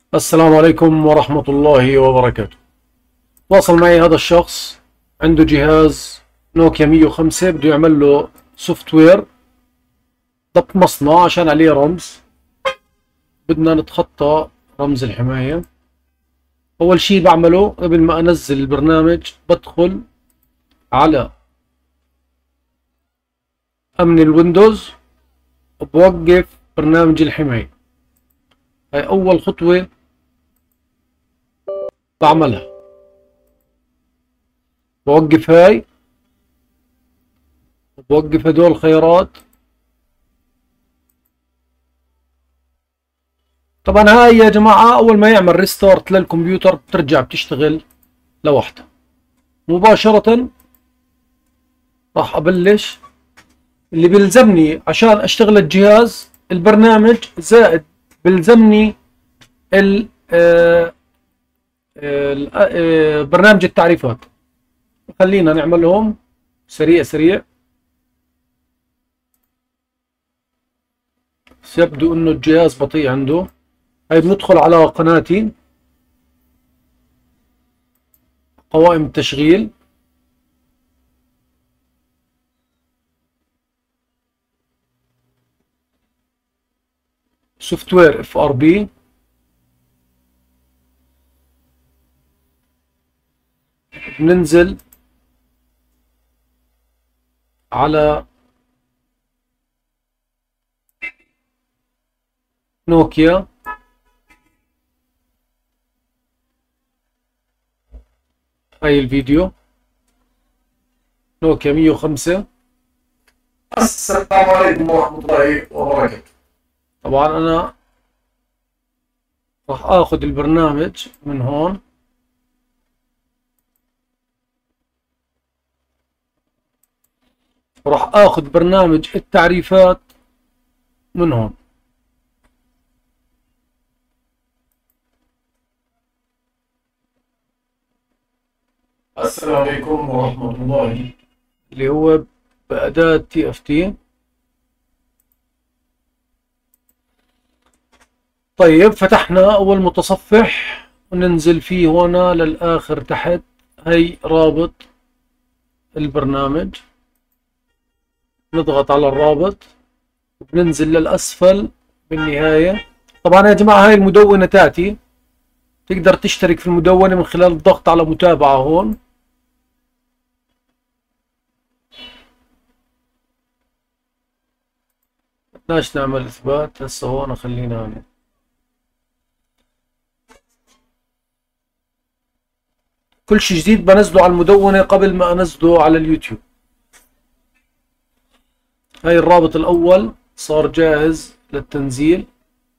السلام عليكم ورحمة الله وبركاته. تواصل معي هذا الشخص عنده جهاز نوكيا 105 بده يعمل له سوفت وير ضبط مصنع عشان عليه رمز. بدنا نتخطى رمز الحماية. أول شي بعمله قبل ما أنزل البرنامج بدخل على أمن الويندوز وبوقف برنامج الحماية. هاي أول خطوة بعملها، بوقف هاي وبوقف هدول الخيارات. طبعا هاي يا جماعة أول ما يعمل ريستارت للكمبيوتر بترجع بتشتغل لوحدها. مباشرة راح أبلش اللي بيلزمني عشان أشتغل الجهاز البرنامج، زائد بيلزمني برنامج التعريفات. خلينا نعملهم سريع سريع. يبدو انه الجهاز بطيء عنده. هاي بندخل على قناتي قوائم التشغيل، سوفت وير اف ار بي. بننزل على نوكيا، هاي الفيديو نوكيا 105. السلام عليكم ورحمة الله وبركاته. طبعا أنا راح آخذ البرنامج من هون، وراح آخذ برنامج التعريفات من هون. السلام عليكم ورحمة الله، اللي هو بأداة تي اف تي. طيب فتحنا أول متصفح وننزل فيه هنا للآخر تحت. هي رابط البرنامج، نضغط على الرابط وبننزل للأسفل بالنهاية. طبعا يا جماعة هاي المدونة تاتي، تقدر تشترك في المدونة من خلال الضغط على متابعة هون. بدناش نعمل إثبات هسه هون، خلينا نعمل. كل شيء جديد بنزله على المدونة قبل ما أنزله على اليوتيوب. هاي الرابط الأول صار جاهز للتنزيل،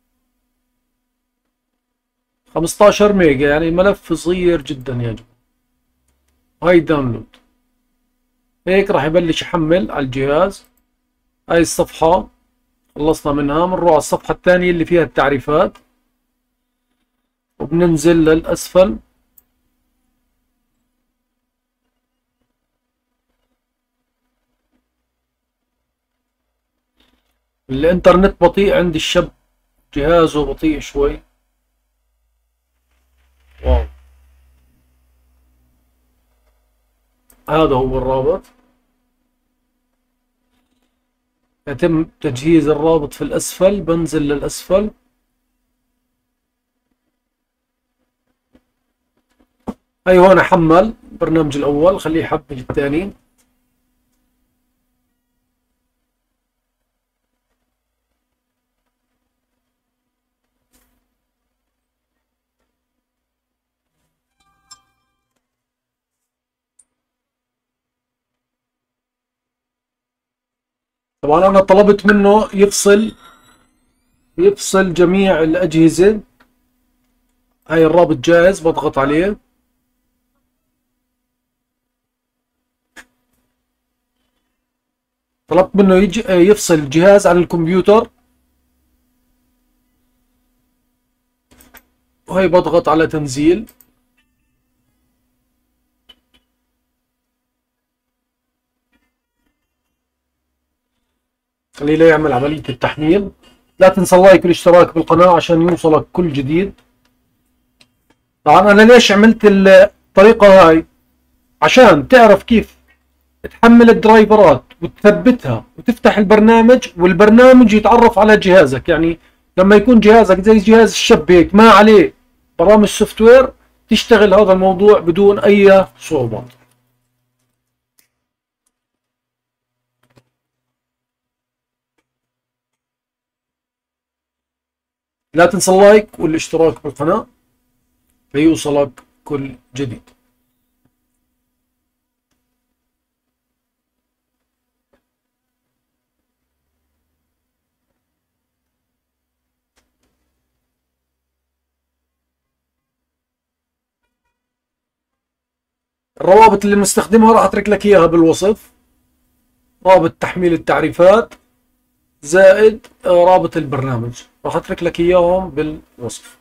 15 ميجا، يعني ملف صغير جدا يا جماعة. هاي داونلود، هيك راح يبلش يحمل على الجهاز. هاي الصفحة خلصنا منها، بنروح على الصفحة الثانية اللي فيها التعريفات وبننزل للأسفل. الإنترنت بطيء عند الشاب، جهازه بطيء شوي. واو، هذا هو الرابط. يتم تجهيز الرابط في الأسفل، بنزل للأسفل. هاي هون حمل البرنامج الأول، خليه يحمل الثاني. طبعا أنا طلبت منه يفصل جميع الأجهزة. هاي الرابط جاهز، بضغط عليه. طلبت منه يفصل الجهاز عن الكمبيوتر، وهي بضغط على تنزيل. خليه لا يعمل عملية التحميل. لا تنسى اللايك والاشتراك بالقناة عشان يوصلك كل جديد. طبعا انا ليش عملت الطريقة هاي؟ عشان تعرف كيف تحمل الدرايفرات وتثبتها وتفتح البرنامج، والبرنامج يتعرف على جهازك. يعني لما يكون جهازك زي جهاز الشاب هيك ما عليه برامج سوفت وير، تشتغل هذا الموضوع بدون اي صعوبات. لا تنسى اللايك والاشتراك بالقناة ليوصلك كل جديد. الروابط اللي بنستخدمها راح اترك لك اياها بالوصف، رابط تحميل التعريفات زائد رابط البرنامج، راح اترك لك اياهم بالوصف.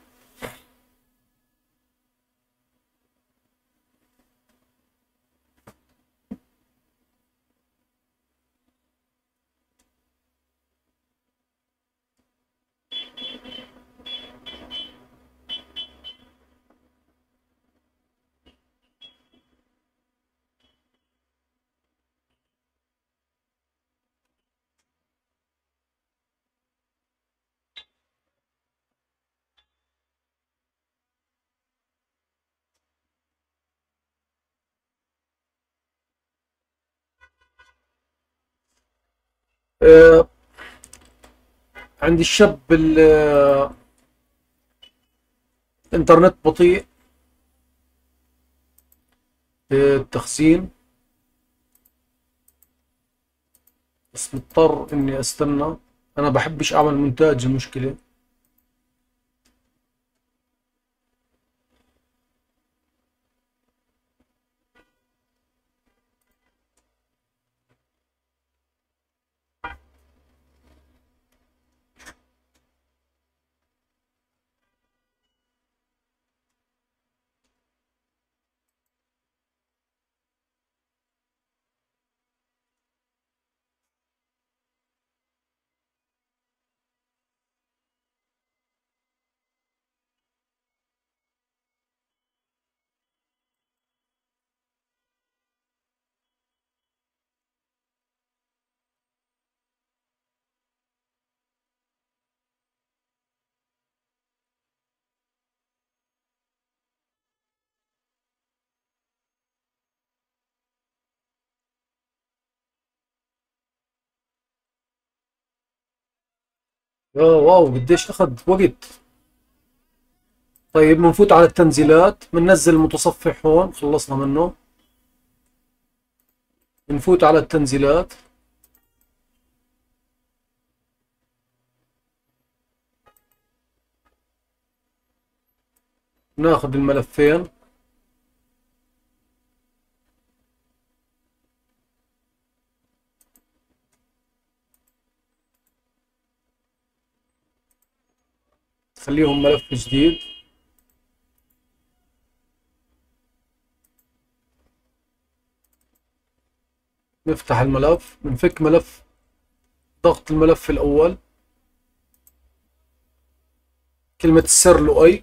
عندي الشاب الانترنت بطيء في التخزين، بس مضطر اني استنى. انا بحبش اعمل مونتاج، المشكلة. واو قديش اخذ وقت. طيب بنفوت على التنزيلات، بننزل المتصفح هون خلصنا منه. بنفوت على التنزيلات، ناخذ الملفين. خليهم ملف جديد. نفتح الملف، بنفك ملف، ضغط الملف الأول، كلمة السر لؤي.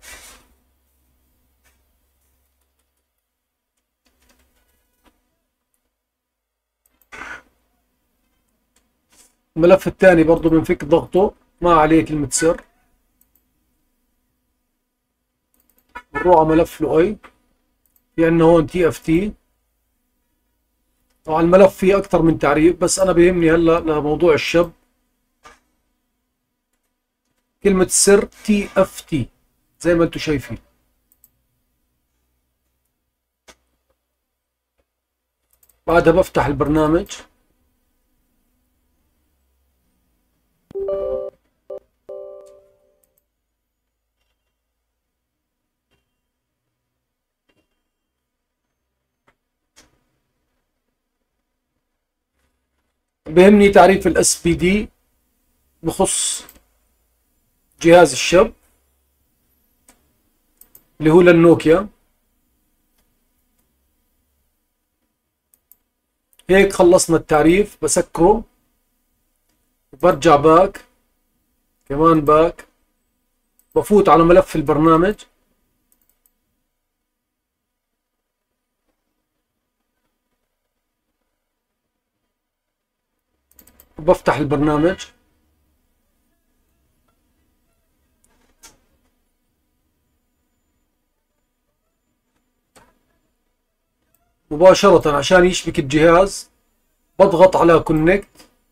الملف الثاني برضو بنفك ضغطه، ما عليه كلمة سر. بنروح على ملف لؤي، في عندنا هون TFT. طبعا الملف فيه أكثر من تعريف، بس أنا بيهمني هلا لموضوع الشاب كلمة السر TFT زي ما انتم شايفين. بعدها بفتح البرنامج، بهمني تعريف الاس بي دي بخص جهاز الشاب اللي هو للنوكيا. هيك خلصنا التعريف، بسكره وبرجع باك، كمان باك، بفوت على ملف البرنامج، وبفتح البرنامج. مباشرة عشان يشبك الجهاز بضغط على كونكت.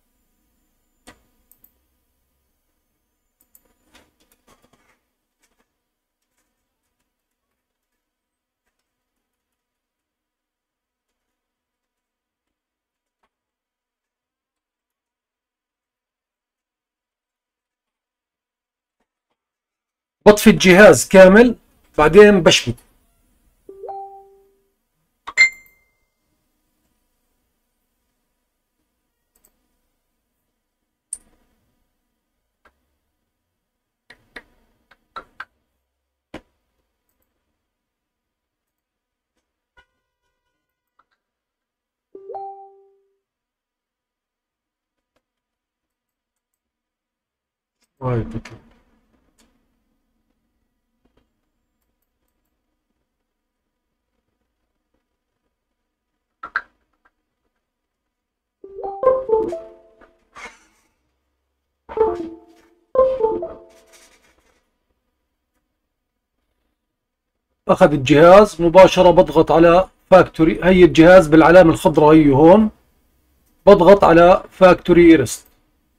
بطفي الجهاز كامل بعدين بشبك. هاي الفكرة. أخذ الجهاز مباشرة بضغط على فاكتوري. هي الجهاز بالعلامة الخضراء هي هون، بضغط على فاكتوري ريست.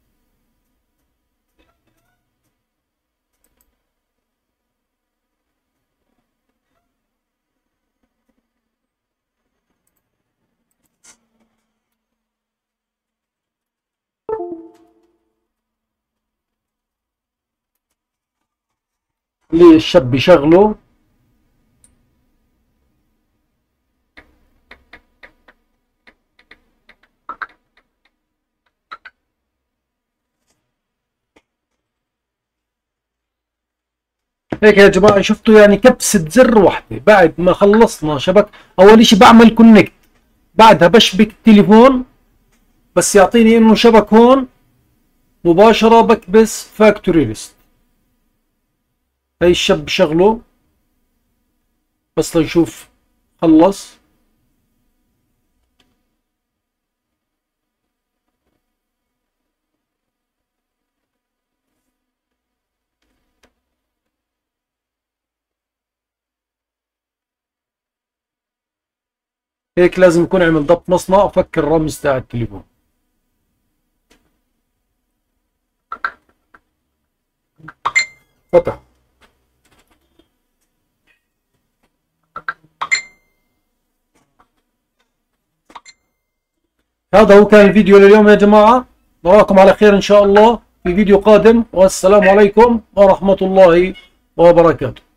اللي الشاب بيشغله. هيك يا جماعة شفتوا يعني كبسة زر واحدة بعد ما خلصنا شبك. أول إشي بعمل كونكت، بعدها بشبك التليفون بس يعطيني إنه شبك هون، مباشرة بكبس فاكتوري ليست. هاي الشاب بشغله بس لنشوف خلص. هيك لازم يكون عمل ضبط مصنع وفك الرمز تاع التليفون. فتح. هذا هو كان الفيديو لليوم يا جماعة، نراكم على خير إن شاء الله في فيديو قادم، والسلام عليكم ورحمة الله وبركاته.